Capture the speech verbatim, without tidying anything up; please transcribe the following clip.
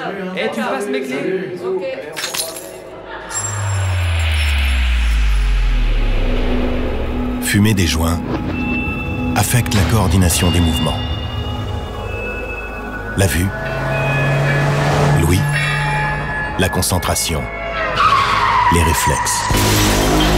Et tu passes mes clés. Ok. Fumer des joints affecte la coordination des mouvements. La vue, l'ouïe, la concentration, les réflexes.